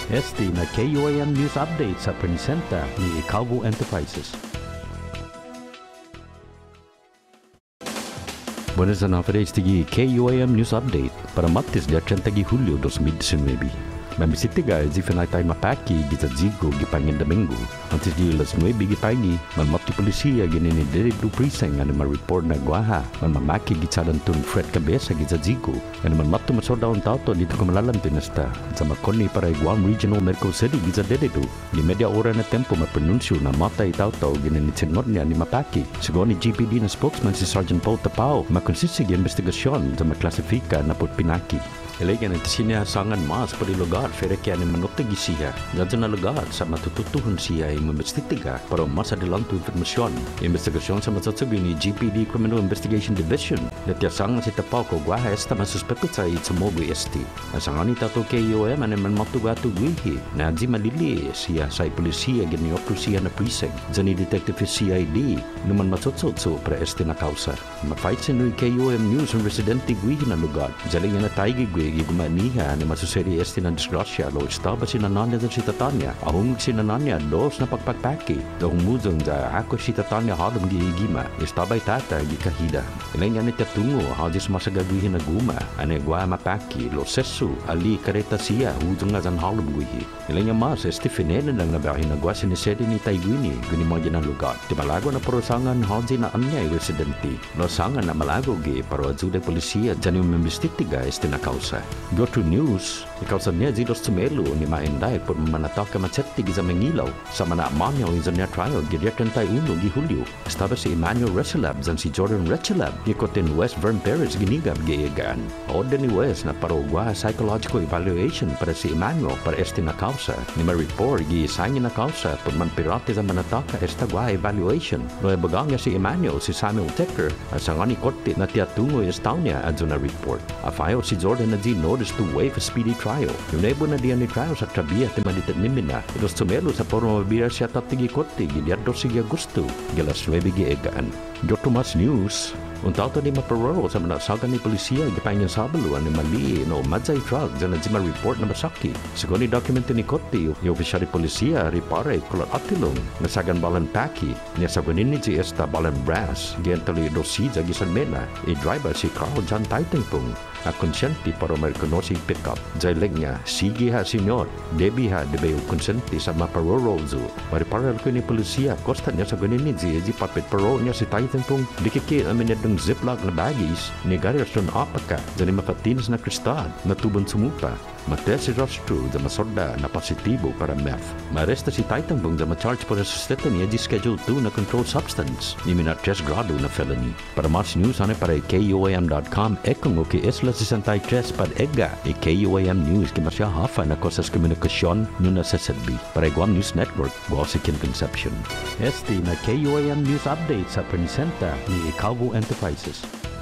Este na KUAM News Update sa presenta ni CHamoru Enterprises. Buenas noches, tigi KUAM News Update para martes dia 30 Julio 2019. Mamisitiga zifenay tayo mapaki gita zigo gipangin Domingo. Antes di las 9 gipagi, mamati polisiya ginini Deredo Precinct ano ma-report na guaha. Mamaki gitsadan tun Fred Cabeza gita zigo. Ano mamatu masoda un tauto dito kumalalan tinasta. Sa makoni para Guam Regional Medical City gita Deredo. Di media ora na tempo mapronunsyo na matay tauto ginini sinod niya ni mapaki. Siguro ni GPD na spokesman si Sergeant Paul Tapao makonsisig investigasyon sa maklasifika na put pinaki. Ilagan ito sinasangan mas pada lugar fere kaya ni manutagi siya. Ganto na lugar sa matututuhan siya ay mamastitiga para mas adalang tu informasyon. Investigasyon sa matsatsabi ni GPD Criminal Investigation Division na tiyasangan si Tapao ko guaha esta masuspected sa CHamoru ST. Nasangan ni Tato KUAM na man matugatu guihi na di malili siya sa polisiya giniyokto siya na precinct. Zani Detective CID naman matsutsutso para ST na kausa. Ma-fight sinuy KUAM News ang residente guihi na lugar. Jaling na taigi gumaniha na masuseri este ng disgrasya lo estaba si nananya dan si tatanya ahong si nananya dos na pagpagpaki dahong muzong da ako si tatanya halong gihigima estaba tata gikahida ilang yan ita tungo hadis masagaguhin na guma ane gua mapaki lo sesu ali kareta siya huzong nga zan halong guhi ilang yan mas este finene lang nabahin na gua sinisedi ni taiguini guni mga ng lugar di malago na perusangan hadzi na anyay residenti lo sangan na malago gi para ajuda polisiya dyan yung membistitiga este na kausa. Go to news, ikaw sa niya zidos tumelo ni Mainday por manatak ka matsetig sa Mangilaw sa manamanyaw in niya trial gidya 31 gi Hulyo. Estaba si Emmanuel Rechelab zan si Jordan Rechelab gikotin West Vern Perez ginigab giigan. Oda ni West na parogwa psychological evaluation para si Emmanuel para este na kausa. Ni ma-report gi-isanya na kausa por manpirate sa manataka esta gwa evaluation. No ebagangya si Emmanuel si Samuel Tecker sa ngani korte na tiyatungo estaw niya adzo na report. Afayo si Jordan na notice to waive a speedy trial. Yung naibo na diyan ni trial sa trabiya at malitat ni Mina. Ilos tumelo sa porong mabira siya tatigi kote. Gilyado sige gusto. Gilas 9 giegaan. Dr. Mas News. Untaw to ni maparoro sa manasagan ni polisiya gipanyan sabaluan ni mali no madzay drug dyan na di ma-report na masaki. Sigon ni dokumento ni kote yung opisyal ni polisiya ripare kulat atilong nasagan balan paki niya sagunin ni esta balan brass gentali dosi gisan mena driver si Carl John Taitengpong a konsyente para ma-reconoce pick-up. Dahil niya, sige ha senyor, debi ha debe konsente sa maparorozo. Mariparal ko ni polisiya, kosta niya sa ganin ni Zia, papit paro niya si Titan pong dikiki amin ng ziplock na baggies, ni garrison apaka, dahil mapatinas na kristad, natubon sumupa. Mates si rostro da masorda na positibo para meth. Maresta si Titan pong da ma-charge para sustenta niya di Schedule 2 na controlled substance, ni minat 3 grado na felony. Para mas news ane para KUAM.com, ekong okay isla 63 pad ega KUAM News kimasya hafa na kosas komunikasyon nyo na sa sadbi. Para Guam News Network, Guasikin Conception. Este na KUAM News Update sa presenta ni CHamoru Enterprises.